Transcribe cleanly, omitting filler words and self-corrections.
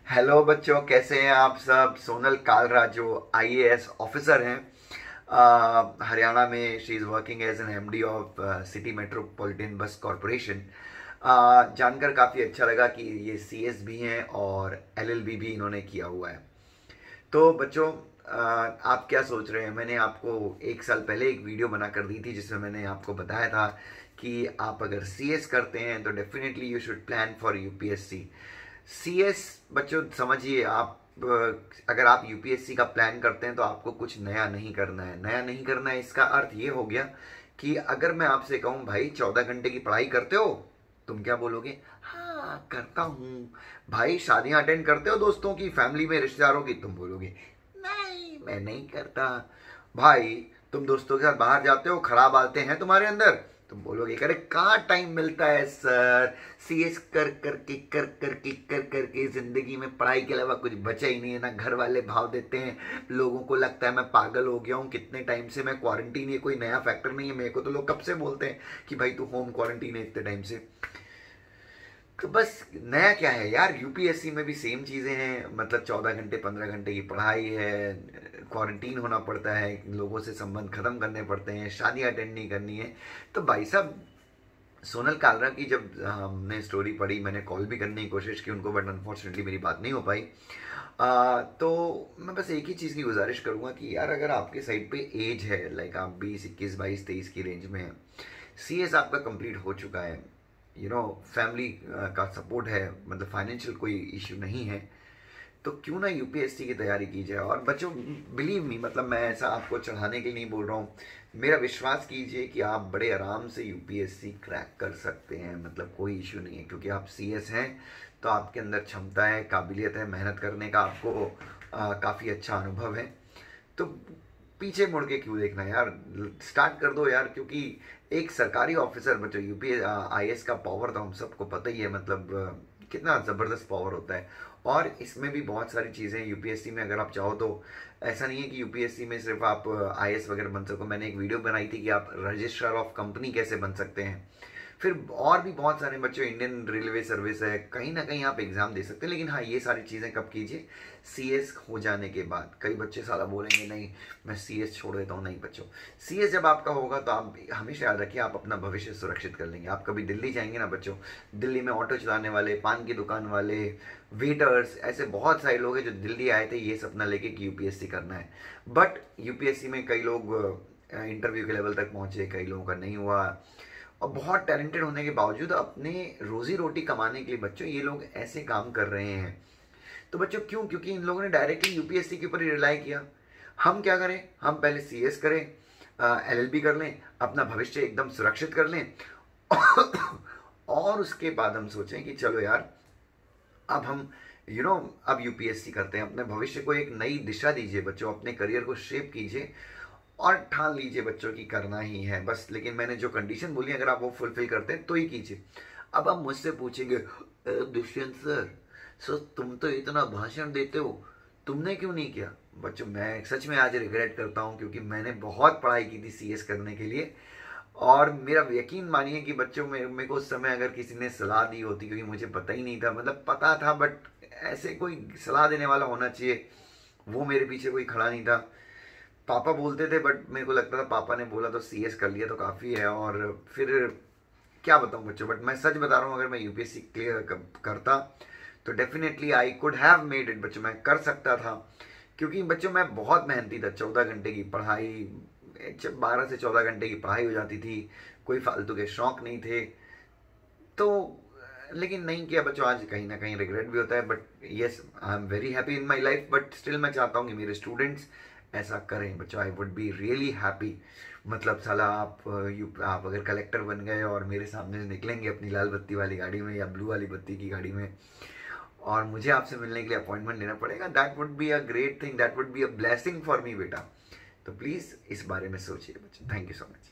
Hello बच्चों, कैसे हैं आप सब। सोनल कालरा जो आईएएस ऑफिसर हैं हरियाणा में, she is working as an MD of city metropolitan bus corporation. जानकर काफ़ी अच्छा लगा कि ये सीएस भी हैं और एलएलबी भी इन्होंने किया हुआ है। तो बच्चों, आप क्या सोच रहे हैं। मैंने आपको एक साल पहले एक वीडियो बना कर दी थी जिसमें मैंने आपको बताया था कि आप अगर सीएस करते हैं तो definitely you should plan for UPSC. CS बच्चों समझिए, आप अगर आप यूपीएससी का प्लान करते हैं तो आपको कुछ नया नहीं करना है। नया नहीं करना है इसका अर्थ ये हो गया कि अगर मैं आपसे कहूं भाई 14 घंटे की पढ़ाई करते हो, तुम क्या बोलोगे? हाँ करता हूं। भाई शादियां अटेंड करते हो दोस्तों की, फैमिली में, रिश्तेदारों की? तुम बोलोगे नहीं मैं नहीं करता। भाई तुम दोस्तों के साथ बाहर जाते हो, खराब आते हैं तुम्हारे अंदर? तुम बोलोगे अरे कहाँ टाइम मिलता है सर, सीएस कर करके जिंदगी में पढ़ाई के अलावा कुछ बचा ही नहीं है ना। घर वाले भाव देते हैं, लोगों को लगता है मैं पागल हो गया हूँ, कितने टाइम से मैं क्वारंटीन, ये कोई नया फैक्टर नहीं है। मेरे को तो लोग कब से बोलते हैं कि भाई तू होम क्वारंटीन है इतने टाइम से। तो बस नया क्या है यार, यूपीएससी में भी सेम चीज़ें हैं। मतलब 14 घंटे 15 घंटे की पढ़ाई है, क्वारंटीन होना पड़ता है, लोगों से संबंध खत्म करने पड़ते हैं, शादी अटेंड नहीं करनी है। तो भाई साहब, सोनल कालरा की जब हमने स्टोरी पढ़ी, मैंने कॉल भी करने की कोशिश की उनको, बट अनफॉर्चुनेटली मेरी बात नहीं हो पाई। तो मैं बस एक ही चीज़ की गुजारिश करूँगा कि यार अगर आपके साइड पे एज है, लाइक आप 20 21 22 23 की रेंज में हैं, सीएस आपका कंप्लीट हो चुका है, फैमिली का सपोर्ट है, मतलब फाइनेंशियल कोई इश्यू नहीं है, तो क्यों ना यूपीएससी की तैयारी की जाए। और बच्चों बिलीव मी, मतलब मैं ऐसा आपको चढ़ाने के लिए नहीं बोल रहा हूँ, मेरा विश्वास कीजिए कि आप बड़े आराम से यूपीएससी क्रैक कर सकते हैं। मतलब कोई इश्यू नहीं है, क्योंकि आप सीएस हैं तो आपके अंदर क्षमता है, काबिलियत है, मेहनत करने का आपको काफ़ी अच्छा अनुभव है। तो पीछे मुड़ के क्यों देखना है यार, स्टार्ट कर दो यार। क्योंकि एक सरकारी ऑफिसर, बच्चों यूपी आईएएस का पावर तो हम सबको पता ही है, मतलब कितना ज़बरदस्त पावर होता है। और इसमें भी बहुत सारी चीज़ें यूपीएससी में, अगर आप चाहो तो ऐसा नहीं है कि यूपीएससी में सिर्फ आप आईएएस वगैरह बन सको। मैंने एक वीडियो बनाई थी कि आप रजिस्ट्रार ऑफ कंपनी कैसे बन सकते हैं। फिर और भी बहुत सारे बच्चों, इंडियन रेलवे सर्विस है, कहीं ना कहीं आप एग्जाम दे सकते हैं। लेकिन हाँ, ये सारी चीज़ें कब कीजिए? सीएस हो जाने के बाद। कई बच्चे साला बोलेंगे नहीं मैं सीएस छोड़ देता हूँ। नहीं बच्चों, सीएस जब आपका होगा तो आप हमेशा याद रखिए, आप अपना भविष्य सुरक्षित कर लेंगे। आप कभी दिल्ली जाएंगे ना बच्चों, दिल्ली में ऑटो चलाने वाले, पान की दुकान वाले, वेटर्स, ऐसे बहुत सारे लोग हैं जो दिल्ली आए थे ये सपना लेके कि यूपीएससी करना है। बट यूपीएससी में कई लोग इंटरव्यू के लेवल तक पहुंचे, कई लोगों का नहीं हुआ। और बहुत टैलेंटेड होने के बावजूद अपने रोजी रोटी कमाने के लिए बच्चों ये लोग ऐसे काम कर रहे हैं। तो बच्चों क्यों? क्योंकि इन लोगों ने डायरेक्टली यूपीएससी के ऊपर ही रिलाई किया। हम क्या करें, हम पहले सीएस करें, एलएलबी कर लें, अपना भविष्य एकदम सुरक्षित कर लें और उसके बाद हम सोचें कि चलो यार अब हम अब यूपीएससी करते हैं। अपने भविष्य को एक नई दिशा दीजिए बच्चों, अपने करियर को शेप कीजिए और ठान लीजिए बच्चों की करना ही है बस। लेकिन मैंने जो कंडीशन बोली, अगर आप वो फुलफिल करते हैं तो ही कीजिए। अब आप मुझसे पूछेंगे दुष्यंत सर तुम तो इतना भाषण देते हो, तुमने क्यों नहीं किया? बच्चों मैं सच में आज रिग्रेट करता हूँ, क्योंकि मैंने बहुत पढ़ाई की थी सीएस करने के लिए। और मेरा यकीन मानिए कि बच्चों मेरे को उस समय अगर किसी ने सलाह दी होती, क्योंकि मुझे पता ही नहीं था, मतलब पता था बट ऐसे कोई सलाह देने वाला होना चाहिए, वो मेरे पीछे कोई खड़ा नहीं था। पापा बोलते थे बट मेरे को लगता था पापा ने बोला तो सीएस कर लिया तो काफ़ी है। और फिर क्या बताऊं बच्चों, बट मैं सच बता रहा हूँ, अगर मैं यूपीएससी क्लियर करता तो definitely I could have made it. बच्चों मैं कर सकता था, क्योंकि बच्चों मैं बहुत मेहनती था। 14 घंटे की पढ़ाई, 12 से 14 घंटे की पढ़ाई हो जाती थी, कोई फालतू के शौक नहीं थे। तो लेकिन नहीं किया बच्चों, आज कहीं ना कहीं रिग्रेट भी होता है। But yes, I am very happy in my life, but still मैं चाहता हूँ कि मेरे स्टूडेंट्स ऐसा करें बच्चों। I would be really happy. मतलब साला आप अगर कलेक्टर बन गए और मेरे सामने से निकलेंगे अपनी लाल बत्ती वाली गाड़ी में या ब्लू वाली बत्ती की गाड़ी में, और मुझे आपसे मिलने के लिए अपॉइंटमेंट लेना पड़ेगा, that would be a great thing, that would be a blessing for me बेटा। तो प्लीज़ इस बारे में सोचिए बच्चों। Thank you so much.